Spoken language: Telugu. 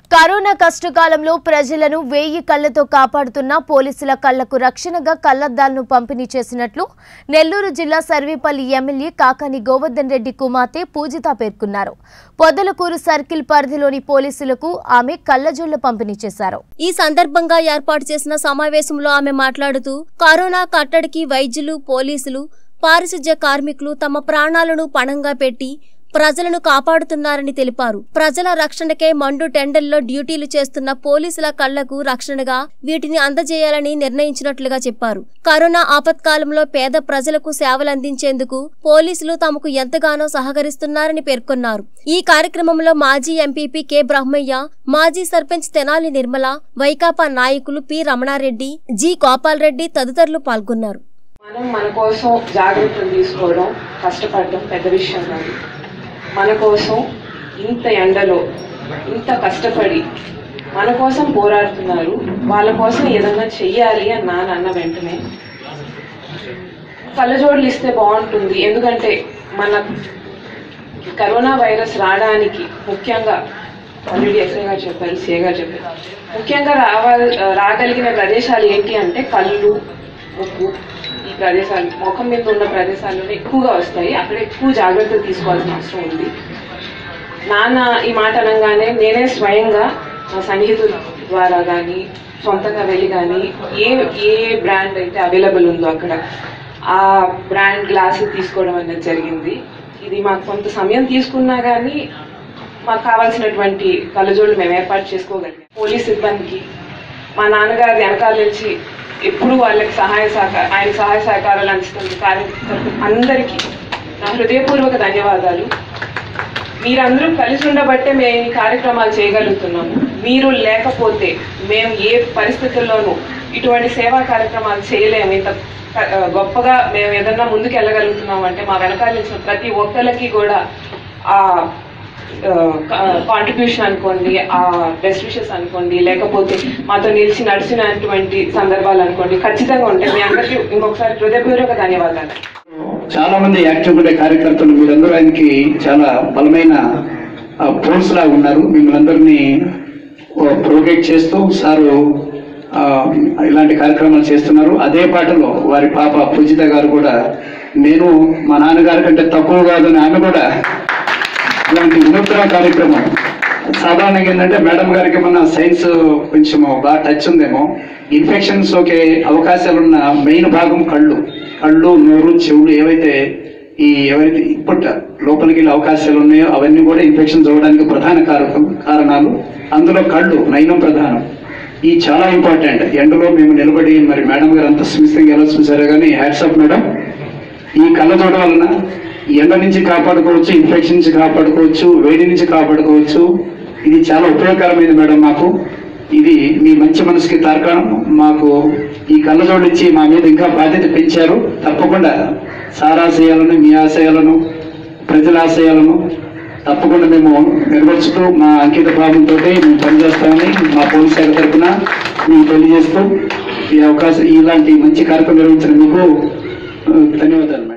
కరోనా కష్టకాలంలో ప్రజలను వేయి కళ్లతో కాపాడుతున్న పోలీసుల కళ్లకు రక్షణగా కళ్లద్దాలను పంపిణీ చేసినట్లు నెల్లూరు జిల్లా సర్వేపల్లి ఎమ్మెల్యే కాకాని గోవర్ధన్ రెడ్డి కుమార్తె పూజిత పేర్కొన్నారు. పొదలకూరు సర్కిల్ పరిధిలోని పోలీసులకు ఆమె కళ్లజోళ్లు పంపిణీ చేశారు. ఈ సందర్భంగా ఏర్పాటు చేసిన సమావేశంలో ఆమె మాట్లాడుతూ కరోనా కట్టడికి వైద్యులు, పోలీసులు, పారిశుధ్య కార్మికులు తమ ప్రాణాలను పణంగా పెట్టి ప్రజలను కాపాడుతున్నారని తెలిపారు. ప్రజల రక్షణకే మండు టెండర్లో డ్యూటీలు చేస్తున్న పోలీసుల కళ్లకు రక్షణగా వీటిని అందజేయాలని నిర్ణయించినట్లుగా చెప్పారు. కరోనా ఆపత్కాలంలో పేద ప్రజలకు సేవలందించేందుకు పోలీసులు తమకు ఎంతగానో సహకరిస్తున్నారని పేర్కొన్నారు. ఈ కార్యక్రమంలో మాజీ ఎంపీపీ కె బ్రహ్మయ్య, మాజీ సర్పంచ్ తెనాలి నిర్మల, వైకాపా నాయకులు పి రమణారెడ్డి, జి గోపాల్ రెడ్డి తదితరులు పాల్గొన్నారు. మన కోసం జాగ్రత్తలు తీసుకోవడం, కష్టపడడం పెద్ద విషయం కాదు. మన కోసం ఇంత ఎండలో ఇంత కష్టపడి మన కోసం పోరాడుతున్నారు. వాళ్ళ కోసం ఏదన్నా చెయ్యాలి అని నాన్న అన్న వెంటనే కళ్ళజోడులు ఇస్తే బాగుంటుంది. ఎందుకంటే మన కరోనా వైరస్ రావడానికి ముఖ్యంగా ఆల్రెడీ ఎస్ఐ గారు చెప్పారు, సిఐ గారు చెప్పారు, ముఖ్యంగా రాగలిగిన ప్రదేశాలు ఏంటి అంటే కళ్ళు, ముక్కు, ఈ ప్రదేశాలు ముఖం మీద ఉన్న ప్రదేశాల్లోనే ఎక్కువగా వస్తాయి. అక్కడ ఎక్కువ జాగ్రత్తలు తీసుకోవాల్సిన అవసరం ఉంది. నాన్న ఈ మాట అనగానే నేనే స్వయంగా నా సన్నిహితుల ద్వారా కానీ సొంతంగా వెళ్ళి కానీ ఏ బ్రాండ్ అయితే అవైలబుల్ ఉందో అక్కడ ఆ బ్రాండ్ గ్లాసులు తీసుకోవడం అనేది జరిగింది. ఇది మాకు కొంత సమయం తీసుకున్నా కానీ మాకు కావాల్సినటువంటి కళ్ళజోళ్ళు మేము ఏర్పాటు చేసుకోగలిగాం. పోలీస్ సిబ్బందికి మా నాన్నగారి వెనకాల నుంచి ఎప్పుడు వాళ్ళకి ఆయన సహాయ సహకారాలు అందిస్తుంది కార్యకర్తలకు అందరికీ నా హృదయపూర్వక ధన్యవాదాలు. మీరందరూ కలిసి ఉండబట్టే మేము ఈ కార్యక్రమాలు చేయగలుగుతున్నాము. మీరు లేకపోతే మేము ఏ పరిస్థితుల్లోనూ ఇటువంటి సేవా కార్యక్రమాలు చేయలేము. ఇంత గొప్పగా మేము ఏదన్నా ముందుకు వెళ్ళగలుగుతున్నాం అంటే మా వెనకాల నుంచి ప్రతి ఒక్కరికి కూడా ఆ కాంట్రిబ్యూషన్ అనుకోండి, ఆ బెస్ట్ విషెస్ అనుకోండి, లేకపోతే మాతో నిలిచి నడిచినటువంటి సందర్భాలు అనుకోండి, ఖచ్చితంగా ఉంటాయి. మీ అందరికీ ఇంకొకసారి హృదయపూర్వక ధన్యవాదాలు. చాలా మంది యాక్టివ్ ఉండే కార్యకర్తలు మీరందరూ ఆయనకి చాలా బలమైన పోల్స్ లాగా ఉన్నారు. మిమ్మల్ని అందరినీ ప్రొవోకేట్ చేస్తూ సారు ఇలాంటి కార్యక్రమాలు చేస్తున్నారు. అదే పాటలో వారి పాప పూజిత గారు కూడా నేను మా నాన్నగారి కంటే తక్కువ కాదని ఆమె కూడా ఇలాంటి వినూత్న కార్యక్రమం. సాధారణంగా ఏంటంటే మేడం గారికి ఏమన్నా సైన్స్ కొంచెం బాగా టచ్ ఉందేమో. ఇన్ఫెక్షన్స్ సోకే అవకాశాలున్న మెయిన్ భాగం కళ్ళు, నోరు, చెవులు ఏవైతే ఇప్పటి లోపలికి వెళ్ళే అవకాశాలు ఉన్నాయో అవన్నీ కూడా ఇన్ఫెక్షన్స్ అవ్వడానికి ప్రధాన కారణాలు. అందులో కళ్ళు నయనం ప్రధానం. ఈ చాలా ఇంపార్టెంట్. ఎండలో మేము నిలబడి మరి మేడం గారు అంత సుమితంగా ఎలా చూసారో కానీ హ్యాట్స్ ఆఫ్ మేడం. ఈ కళ్ళజోడ వలన ఎండ నుంచి కాపాడుకోవచ్చు, ఇన్ఫెక్షన్ నుంచి కాపాడుకోవచ్చు, వేడి నుంచి కాపాడుకోవచ్చు. ఇది చాలా ఉపయోగకరమైనది మేడం మాకు. ఇది మీ మంచి మనసుకి తార్కాణం. మాకు ఈ కళ్ళజోడు ఇచ్చి మా మీద ఇంకా బాధ్యత పెంచారు. తప్పకుండా సార్ ఆశయాలను, మీ ఆశయాలను, ప్రజల ఆశయాలను తప్పకుండా మేము నెరవేర్చుతూ మా అంకిత భావంతో మేము పనిచేస్తామని మా పోలీస్ శాఖ తరఫున మేము తెలియజేస్తూ ఈ అవకాశం ఇలాంటి మంచి కార్యక్రమం నిర్వహించిన మీకు ధన్యవాదాలు.